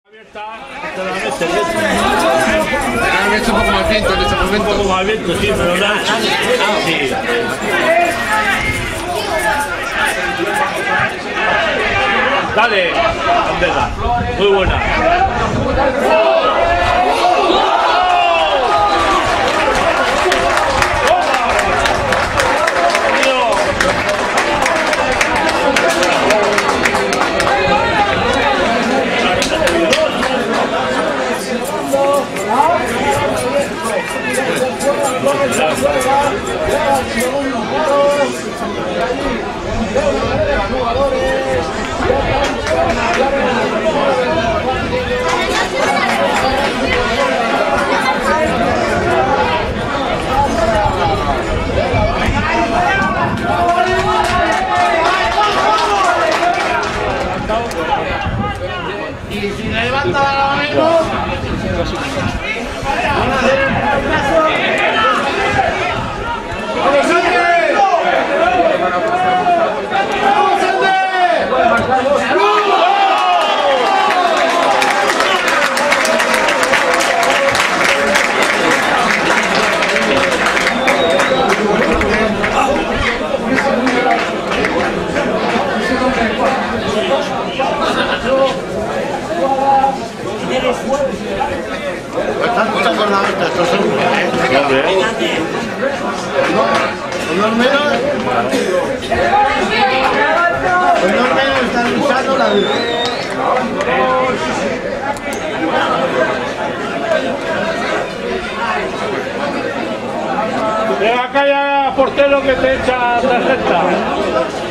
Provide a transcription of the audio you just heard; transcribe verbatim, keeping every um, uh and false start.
Han hecho un poco más viento en este momento. Un poco más viento, sí, pero nada. Sí. Dale, Andela. Muy buena. Y si le levanta la mano, Están muchas cornadas, estos son unos menos, unos menos están usando la vida. Venga, calla, portero, que te echa tarjeta.